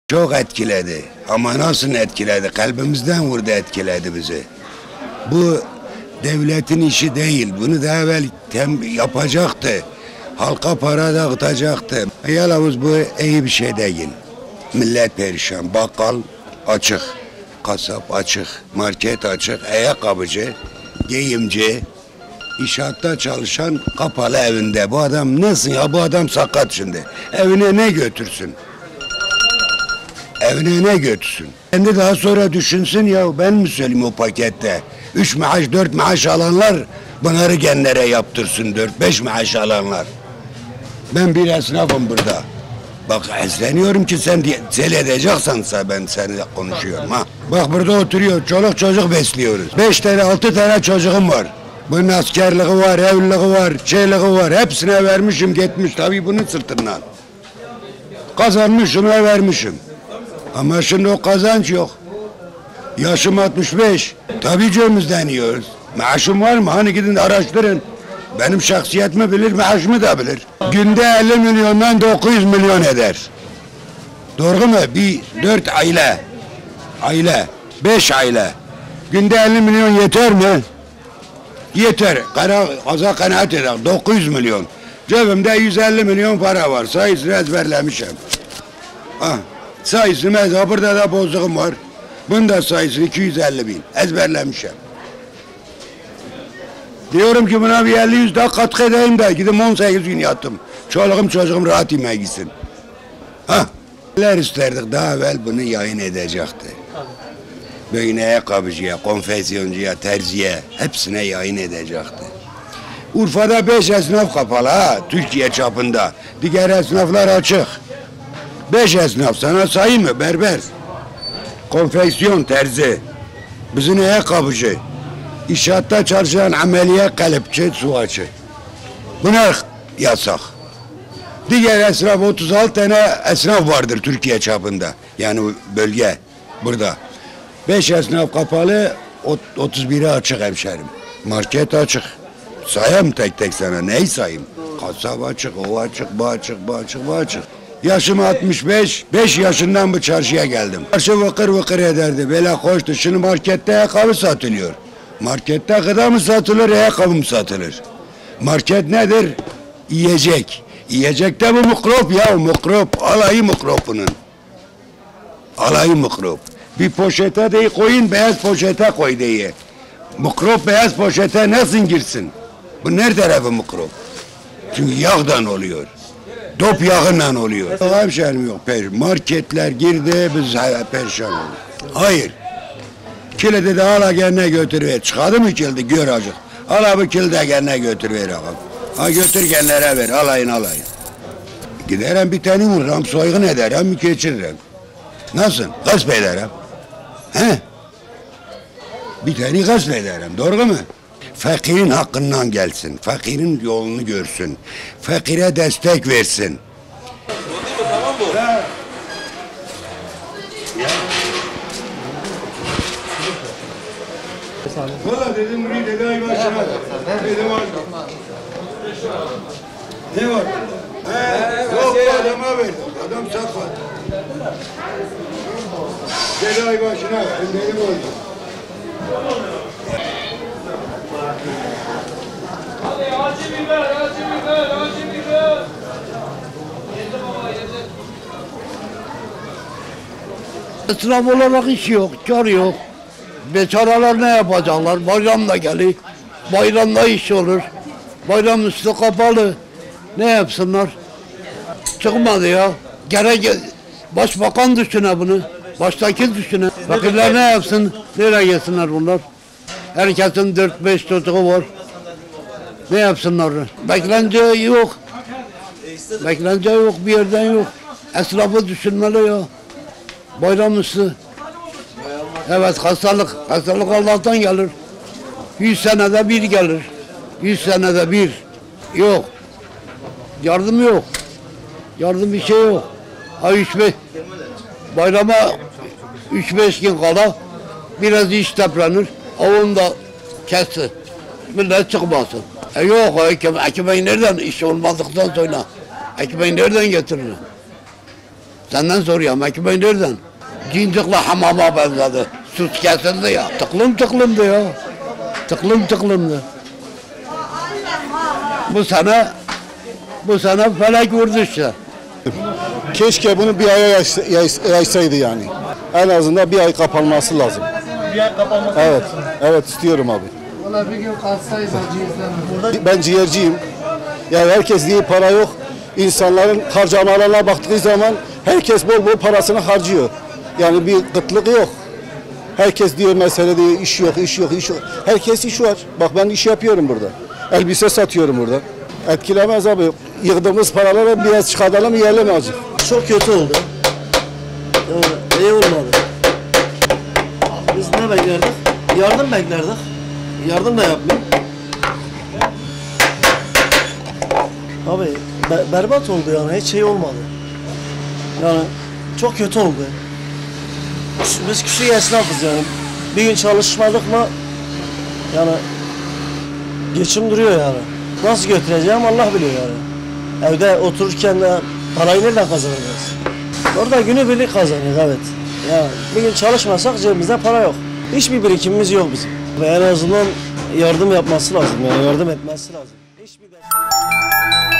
Çok etkiledi. Ama nasıl etkiledi? Kalbimizden vurdu, etkiledi bizi. Bu devletin işi değil. Bunu da evvel yapacaktı. Halka para dağıtacaktı. Yalnız bu iyi bir şey değil. Millet perişan. Bakkal açık. Kasap açık. Market açık. Ayakkabıcı, giyimci, İnşaatta çalışan kapalı evinde. Bu adam nasıl ya? Bu adam sakat şimdi. Evine ne götürsün? Evine ne götürsün? Kendi daha sonra düşünsün ya, ben mi söyleyeyim o pakette? 3 maaş 4 maaş alanlar bunları genlere yaptırsın, 4-5 maaş alanlar. Ben bir esnafım burada. Bak ezleniyorum ki sen seyredeceksense ben seninle konuşuyorum ha. Bak burada oturuyor, çoluk çocuk besliyoruz. 5 tane 6 tane çocuğum var. Bunun askerliği var, evliliği var, şeyliği var. Hepsine vermişim, gitmiş tabii bunun sırtından. Kazanmışım, vermişim. Ama şimdi o kazanç yok. Yaşım 65. Tabii cömüzden yiyoruz. Maaşım var mı? Hani gidin araştırın. Benim şahsiyetimi bilir, maaşımı da bilir. Günde 50 milyondan 900 milyon eder. Doğru mu? Bir 4 aile, 5 aile. Günde 50 milyon yeter mi? Yeter. Kaza kanaat eder. 900 milyon. Cebimde 150 milyon para var. Sayısını ezberlemişim. Ah, sayısını burada da bozduğum var. Bunda sayısı 250 bin. Ezberlemişim. Diyorum ki buna bir 50-100 daha katkı edeyim de gidip 18 gün yattım. Çoluğum çocuğum rahat yemeğe gitsin. Ha? Neler isterdik daha evvel bunu yayın edecekti. Böyle ayakkabıcıya, konfeksiyoncuya, terziye hepsine yayın edecekti. Urfa'da 5 esnaf kapalı ha, Türkiye çapında. Diğer esnaflar açık. 5 esnaf sana sayayım mı? Berber, konfeksiyon, terzi, bizim ayakkabıcı, İnşaatta çalışan ameliye kalıpçı, suacı. Bunlar yasak. Diğer esnaf 36 tane esnaf vardır Türkiye çapında. Yani bölge burada. 5 esnaf kapalı, 31'i açık hemşerim. Market açık. Sayayım tek tek sana. Neyi sayayım? Kasap açık, o açık, bu açık, bu açık, bu açık. Yaşım 65, 5 yaşından bu çarşıya geldim. Çarşı vıkır vıkır ederdi, böyle koştu. Şimdi markette ayakkabı satılıyor. Markette gıda mı satılır, ayakkabı mı satılır? Market nedir? Yiyecek. Yiyecekte bu mikrop ya, mikrop. Alayı mikrop bunun. Alayı mikrop. Bir poşete de koyun, beyaz poşete koy diye. Mikrop beyaz poşete nasıl girsin? Bu nerede tarafı mikrop? Çünkü yağdan oluyor. Dop yağından oluyor. Hemşerim yok. Marketler girdi, biz perişan olduk. Hayır. Kilidi de ala kendine götürüver. Çıkadı mı kilidi? Gör acık. Ala bu kilidi kendine götürüver ağam. Ha götür kendilere ver. Alayın. Giderim bir tane vururum, soygun ederim, geçiririm. Nasıl? Gasp ederim. He? Bir tane gasp ederim. Doğru mu? Fakirin hakkından gelsin. Fakirin yolunu görsün. Fakire destek versin. Valla dedim burayı dedi ay başına. Dedim var. Ne var? Yok adama verdim. Adam sakat. Dedi ay başına. Benim oldu. Hadi acı biber. Esnaf olarak iş yok, kar yok. Beçaralar ne yapacaklar? Bayram da gelir. Bayramda iş olur. Bayram üstü kapalı. Ne yapsınlar? Çıkmadı ya. Gerek başbakan düşüne bunu. Baştaki düşüne. Fakirler ne yapsın? Nereye gitsinler bunlar? Herkesin 4-5 çocuğu var. Ne yapsınlar? Beklence yok. Beklence yok, bir yerden yok. Esnafı düşünmeli ya. Bayram üstü. Evet, hastalık Allah'tan gelir. 100 senede bir gelir. 100 senede bir. Yok. Yardım yok. Yardım bir şey yok. Bayrama 3-5 gün kala biraz iş teplenir. Onu da kesti. Millet çıkmasın. Yok, ekmeği nereden iş olmadıktan sonra? Ekmeği nereden getirir? Senden soruyorum ekmeği nereden? Cincikli hamama benzedi. Süt kesildi ya. Tıklım tıklımdı ya. Tıklım tıklımdı. Bu sene felek vurdu işte. Keşke bunu bir aya yaysaydı yani. En azından bir ay kapanması lazım. Bir ay kapanması. Evet, evet istiyorum abi. Valla bir gün kalsaydı ciğerden. Ben ciğerciyim. Yani herkes diye para yok. İnsanların harcamalarına baktığı zaman herkes bol bol parasını harcıyor. Yani bir kıtlık yok. Herkes diyor mesele diyor iş yok, iş yok, iş yok. Herkes iş var. Bak ben iş yapıyorum burada. Elbise satıyorum burada. Etkilemez abi. Yığdığımız paraları biraz çıkartalım yiyelim acı. Çok kötü oldu. İyi olmadı. Biz ne beklerdik? Yardım beklerdik. Yardım da yapmıyor. Abi berbat oldu yani, hiç şey olmadı. Yani çok kötü oldu. Biz küçük esnafız yani. Bir gün çalışmadık mı yani geçim duruyor yani. Nasıl götüreceğim Allah biliyor yani. Evde otururken de parayı nereden kazanacağız? Orada günübirlik kazanıyoruz evet. Ya bir gün çalışmasak cebimizde para yok. Hiçbir birikimimiz yok bizim. Ve en azından yardım yapması lazım yani yardım etmesi lazım. Hiçbir